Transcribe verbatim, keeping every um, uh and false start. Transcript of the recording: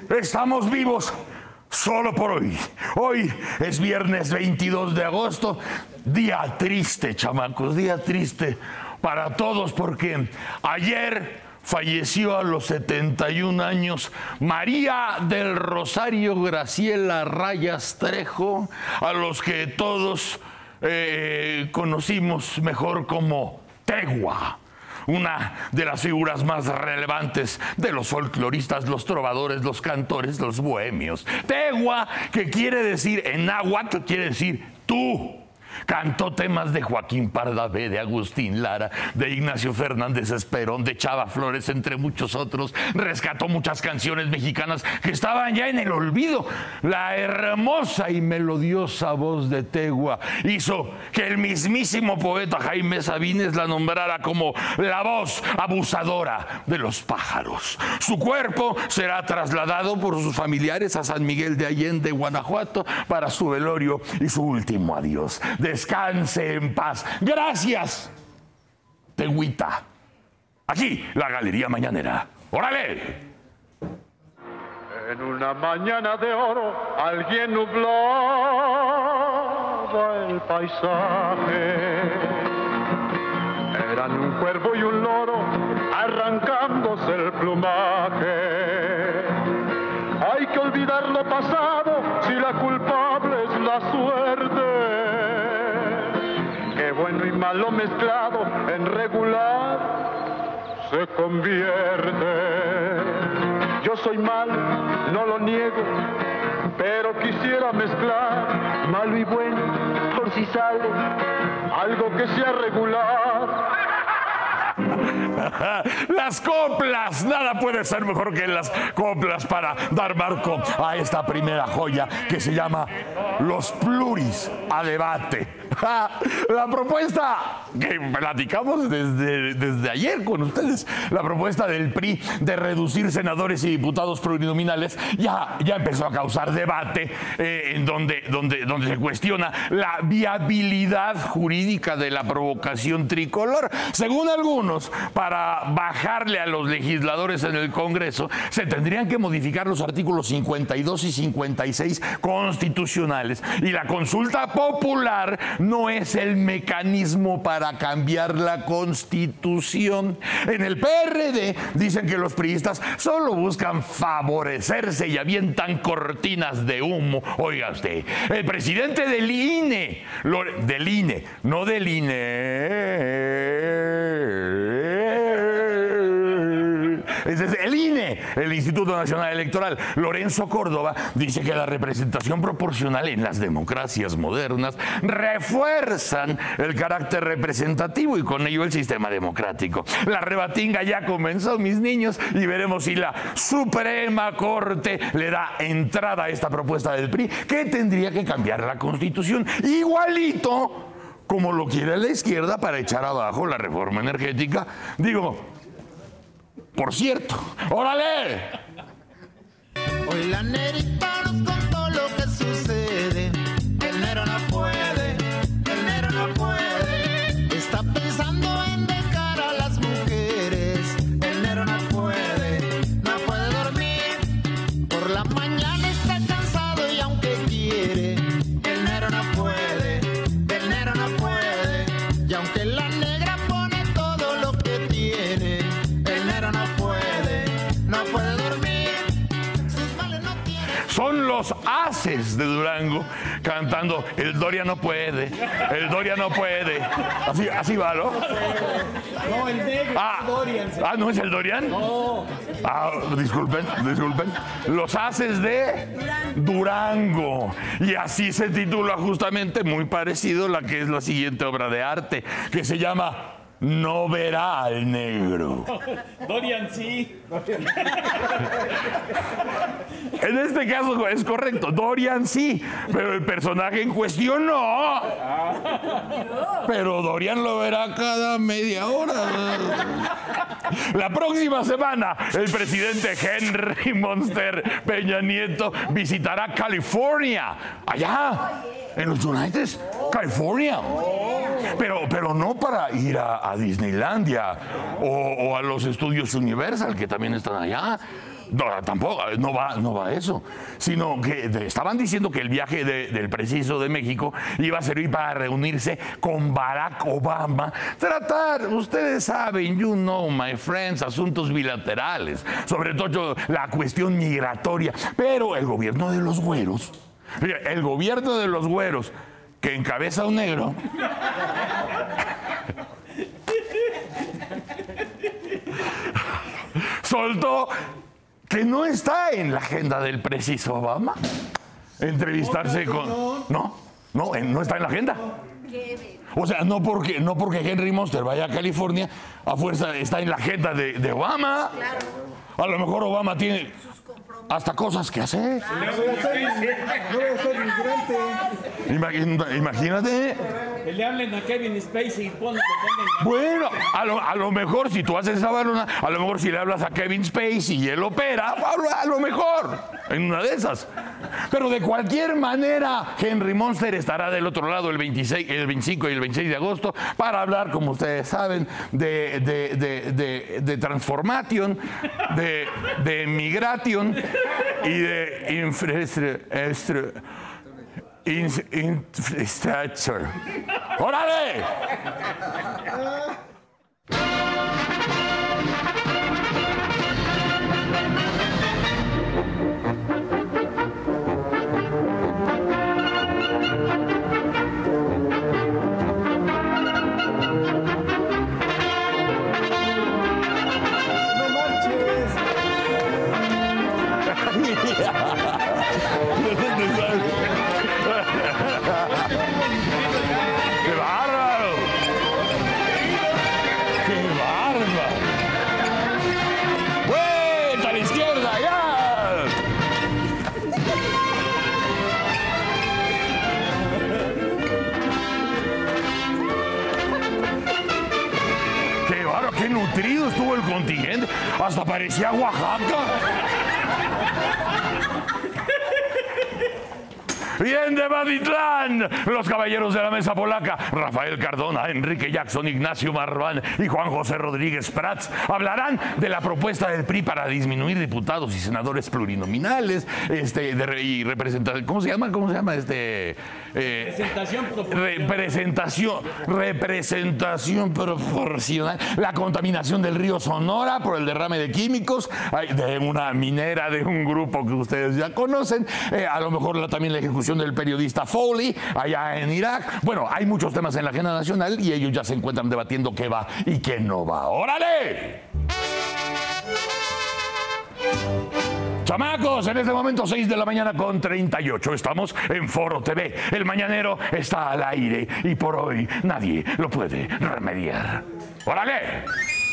estamos vivos solo por hoy. Hoy es viernes veintidós de agosto, día triste, chamacos, día triste para todos, porque ayer falleció a los setenta y un años María del Rosario Graciela Rayas Trejo, a los que todos eh, conocimos mejor como Tegua, una de las figuras más relevantes de los folcloristas, los trovadores, los cantores, los bohemios. Tegua, que quiere decir en náhuatl, quiere decir tú. Cantó temas de Joaquín Pardavé, de Agustín Lara, de Ignacio Fernández Esperón, de Chava Flores, entre muchos otros. Rescató muchas canciones mexicanas que estaban ya en el olvido. La hermosa y melodiosa voz de Tegua hizo que el mismísimo poeta Jaime Sabines la nombrara como la voz abusadora de los pájaros. Su cuerpo será trasladado por sus familiares a San Miguel de Allende, Guanajuato, para su velorio y su último adiós. Descanse en paz. Gracias, Teguita. Aquí, la Galería Mañanera. ¡Órale! En una mañana de oro, alguien nublaba el paisaje. Eran un cuervo y un loro arrancándose el plumaje. Hay que olvidar lo pasado si la culpable es la suerte. Que bueno y malo mezclado en regular se convierte. Yo soy malo, no lo niego, pero quisiera mezclar malo y bueno por si sale algo que sea regular. Las coplas, nada puede ser mejor que las coplas para dar marco a esta primera joya que se llama Los Pluris a Debate. La propuesta que platicamos desde, desde ayer con ustedes, la propuesta del P R I de reducir senadores y diputados plurinominales, ya, ya empezó a causar debate, eh, en donde, donde, donde se cuestiona la viabilidad jurídica de la provocación tricolor. Según algunos, para bajarle a los legisladores en el Congreso, se tendrían que modificar los artículos cincuenta y dos y cincuenta y seis constitucionales, y la consulta popular no es el mecanismo para cambiar la Constitución. En el P R D dicen que los priistas solo buscan favorecerse y avientan cortinas de humo. Oiga usted, el presidente del I N E, lo, del I N E, no del I N E, es el I N E, el Instituto Nacional Electoral, Lorenzo Córdoba, dice que la representación proporcional en las democracias modernas refuerzan el carácter representativo y con ello el sistema democrático. La rebatinga ya comenzó, mis niños, y veremos si la Suprema Corte le da entrada a esta propuesta del P R I, que tendría que cambiar la Constitución igualito como lo quiere la izquierda para echar abajo la reforma energética. Digo, por cierto, ¡órale! Hoy la negrita nos contó lo que sucede. El negro no puede, el negro no puede. Está pensando en dejar a las mujeres. El negro no puede, no puede dormir. Por la mañana está cansado y aunque quiere, el negro no puede, el negro no puede. Y aunque la negra pone todo lo que tiene, el negro no puede, no puede dormir. Son los Haces de Durango cantando El Doria no puede, el Doria no puede. Así, así va, ¿no? No, el negro, ah, el Dorian. ¿Sí? Ah, ¿no es el Dorian? No. Ah, disculpen, disculpen. Los Haces de Durango. Y así se titula justamente, muy parecido, la que es la siguiente obra de arte, que se llama No verá al negro. Dorian sí. En este caso es correcto, Dorian sí, pero el personaje en cuestión no. Pero Dorian lo verá cada media hora. La próxima semana, el presidente Henry Monster Peña Nieto visitará California, allá en los United California. Pero, pero no para ir a, a Disneylandia o, o a los estudios Universal, que también están allá. No, tampoco, no va, no va eso. Sino que estaban diciendo que el viaje de, del preciso de México iba a servir para reunirse con Barack Obama. Tratar, ustedes saben, you know, my friends, asuntos bilaterales. Sobre todo la cuestión migratoria. Pero el gobierno de los güeros, el gobierno de los güeros, que encabeza un negro... soltó que no está en la agenda del preciso Obama entrevistarse con... No, no, no está en la agenda. O sea, no porque, no porque Henry Monster vaya a California, a fuerza está en la agenda de, de Obama. A lo mejor Obama tiene hasta cosas que hacer. No voy a ser migrante. Imagínate. Imagínate. Que le hablen a Kevin Spacey y ponen, Bueno, a lo, a lo mejor si tú haces esa balona, a lo mejor si le hablas a Kevin Spacey y él opera, a lo mejor, en una de esas. Pero de cualquier manera, Henry Monster estará del otro lado el, veintiséis, el veinticinco y el veintiséis de agosto para hablar, como ustedes saben, de, de, de, de, de transformation, de, de migration y de infraestructura. Infrastructure. ¡Órale! No marches. ¡Qué bárbaro! ¡Qué bárbaro! ¡Vuelta a la izquierda, ya! ¡Qué bárbaro! ¡Qué nutrido estuvo el contingente! ¡Hasta parecía Oaxaca! Bien de Matitlán, los caballeros de la mesa polaca, Rafael Cardona, Enrique Jackson, Ignacio Marván y Juan José Rodríguez Prats hablarán de la propuesta del P R I para disminuir diputados y senadores plurinominales, este, de, y representación, ¿cómo se llama? ¿Cómo se llama? Este, eh, Representación proporcional. representación, representación proporcional, la contaminación del río Sonora por el derrame de químicos, de una minera de un grupo que ustedes ya conocen, eh, a lo mejor la, también la ejecución del periodista Foley allá en Irak. Bueno, hay muchos temas en la agenda nacional y ellos ya se encuentran debatiendo qué va y qué no va. ¡Órale! Chamacos, en este momento seis de la mañana con treinta y ocho. Estamos en Foro T V. El mañanero está al aire y por hoy nadie lo puede remediar. ¡Órale!